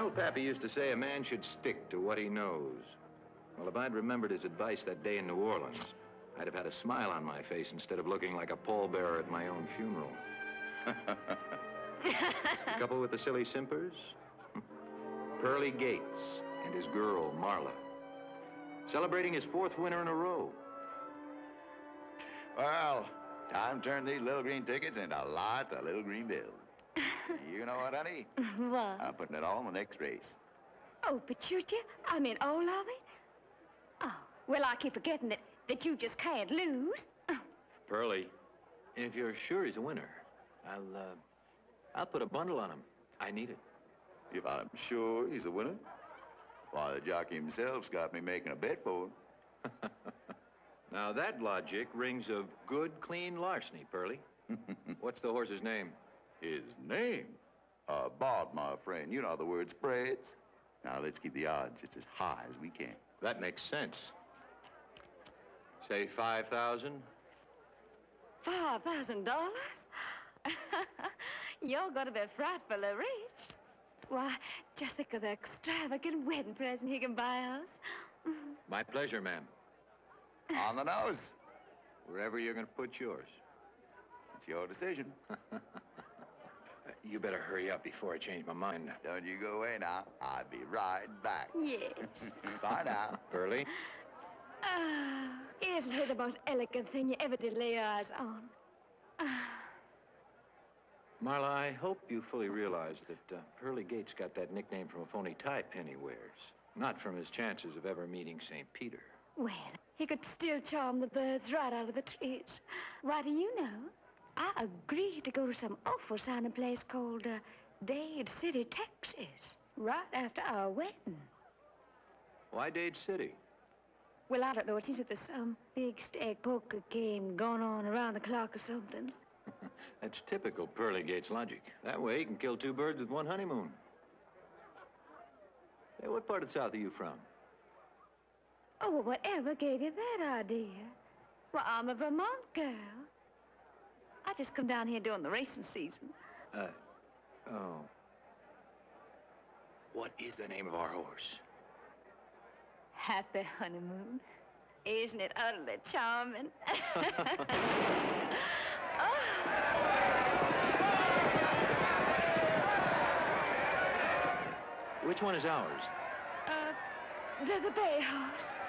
Well, Pappy used to say a man should stick to what he knows. Well, if I'd remembered his advice that day in New Orleans, I'd have had a smile on my face instead of looking like a pallbearer at my own funeral. The couple with the silly simpers? Pearly Gates and his girl, Marla. Celebrating his 4th winter in a row. Well, time to turn these little green tickets into lots of little green bills. You know what, honey? What? I'm putting it all in the next race. Oh, but should you? I mean, all of it? Oh, well, I keep forgetting that you just can't lose. Pearly, if you're sure he's a winner, I'll put a bundle on him. I need it. If I'm sure he's a winner, why, the jockey himself's got me making a bet for him. Now, that logic rings of good, clean larceny, Pearly. What's the horse's name? His name? Bart, my friend. You know the word spreads. Now, let's keep the odds just as high as we can. That makes sense. Say 5,000. $5,000? You're going to be frightfully rich. Why, just think of the extravagant wedding present he can buy us. My pleasure, ma'am. On the nose. Wherever you're going to put yours. It's your decision. You better hurry up before I change my mind. Don't you go away now. I'll be right back. Yes. Bye now. Pearly? Oh, isn't he the most elegant thing you ever did lay your eyes on? Marla, I hope you fully realize that Pearly Gates got that nickname from a phony tie pin he wears, not from his chances of ever meeting St. Peter. Well, he could still charm the birds right out of the trees. Why, do you know, I agreed to go to some awful sounding place called Dade City, Texas, right after our wedding. Why Dade City? Well, I don't know. It seems that there's some big stake poker game going on around the clock or something. That's typical Pearly Gates logic. That way he can kill 2 birds with 1 honeymoon. Hey, what part of the South are you from? Oh, well, whatever gave you that idea? Well, I'm a Vermont girl. I just come down here during the racing season. Oh. What is the name of our horse? Happy honeymoon. Isn't it utterly charming? Which one is ours? The bay horse.